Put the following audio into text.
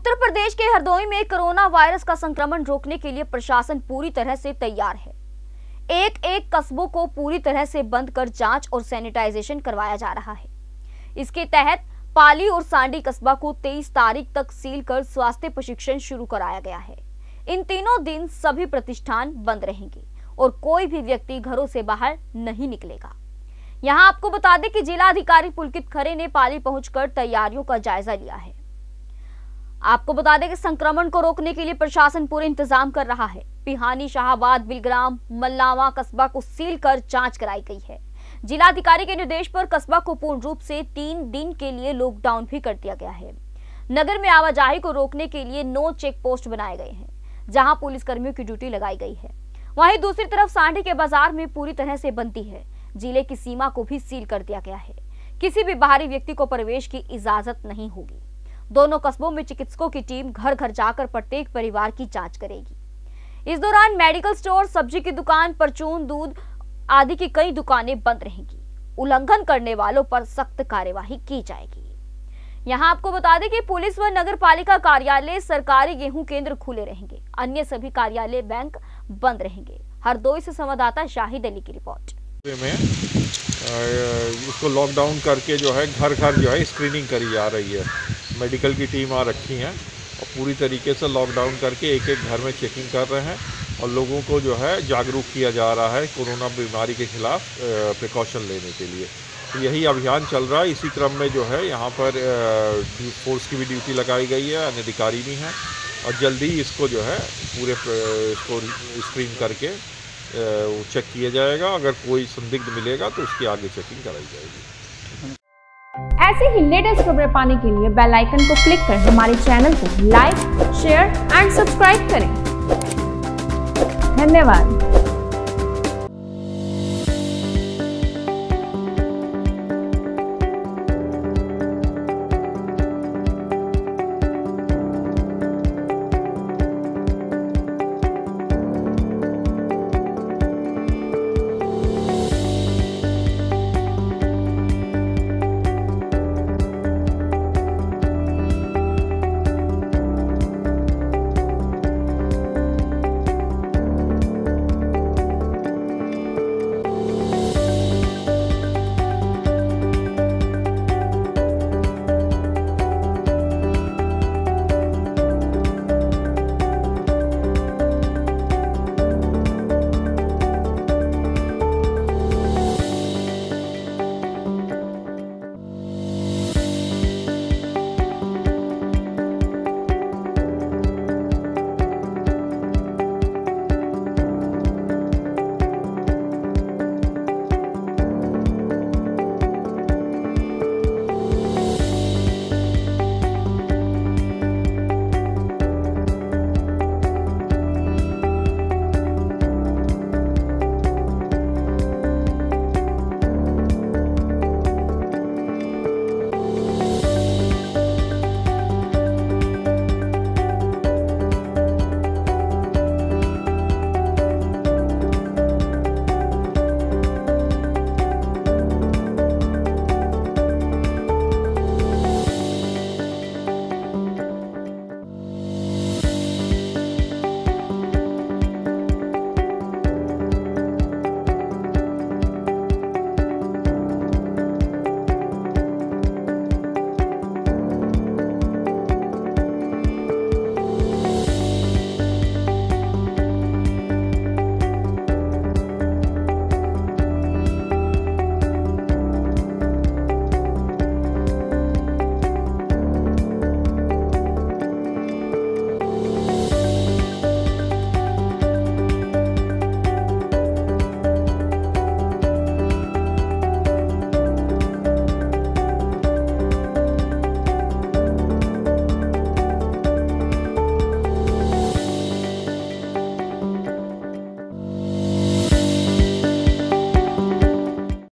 उत्तर प्रदेश के हरदोई में corona virus का संक्रमण रोकने के लिए प्रशासन पूरी तरह से तैयार है। एक एक कस्बों को पूरी तरह से बंद कर जांच और सैनिटाइजेशन करवाया जा रहा है। इसके तहत पाली और सांडी कस्बा को 23 तारीख तक सील कर स्वास्थ्य प्रशिक्षण शुरू कराया गया है। इन तीनों दिन सभी प्रतिष्ठान बंद रहेंगे और कोई भी व्यक्ति घरों से बाहर नहीं निकलेगा। यहाँ आपको बता दें कि जिला अधिकारी पुलकित खरे ने पाली पहुंचकर तैयारियों का जायजा लिया है। आपको बता दें कि संक्रमण को रोकने के लिए प्रशासन पूरे इंतजाम कर रहा है। पिहानी, शाहाबाद, बिलग्राम, मल्लावा कस्बा को सील कर जांच कराई गई है। जिलाधिकारी के निर्देश पर कस्बा को पूर्ण रूप से 3 दिन के लिए लॉकडाउन भी कर दिया गया है। नगर में आवाजाही को रोकने के लिए 9 चेक पोस्ट बनाए गए हैं, जहां पुलिस कर्मियों की ड्यूटी लगाई गई है। वहीं दूसरी तरफ सांडी के बाजार में पूरी तरह से बंदी है। जिले की सीमा को भी सील कर दिया गया है। किसी भी बाहरी व्यक्ति को प्रवेश की इजाजत नहीं होगी। दोनों कस्बों में चिकित्सकों की टीम घर घर जाकर प्रत्येक परिवार की जांच करेगी। इस दौरान मेडिकल स्टोर, सब्जी की दुकान, परचून, दूध आदि की कई दुकानें बंद रहेंगी। उल्लंघन करने वालों पर सख्त कार्यवाही की जाएगी। यहां आपको बता दें कि पुलिस व नगर पालिका कार्यालय, सरकारी गेहूं केंद्र खुले रहेंगे। अन्य सभी कार्यालय, बैंक बंद रहेंगे। हरदोई से संवाददाता शाहिद अली की रिपोर्ट। में इसको लॉकडाउन करके जो है घर घर जो है स्क्रीनिंग करी जा रही है। मेडिकल की टीम आ रखी है और पूरी तरीके से लॉकडाउन करके एक एक घर में चेकिंग कर रहे हैं और लोगों को जो है जागरूक किया जा रहा है कोरोना बीमारी के खिलाफ प्रिकॉशन लेने के लिए। तो यही अभियान चल रहा है। इसी क्रम में जो है यहाँ पर फोर्स की भी ड्यूटी लगाई गई है, अन्य अधिकारी भी हैं और जल्दी इसको जो है पूरे इसको स्क्रीन करके चेक किया जाएगा। अगर कोई संदिग्ध मिलेगा तो उसकी आगे चेकिंग कराई जाएगी। ऐसे ही लेटेस्ट खबरें पाने के लिए बेल आइकन को क्लिक कर हमारे चैनल को लाइक, शेयर एंड सब्सक्राइब करें। धन्यवाद।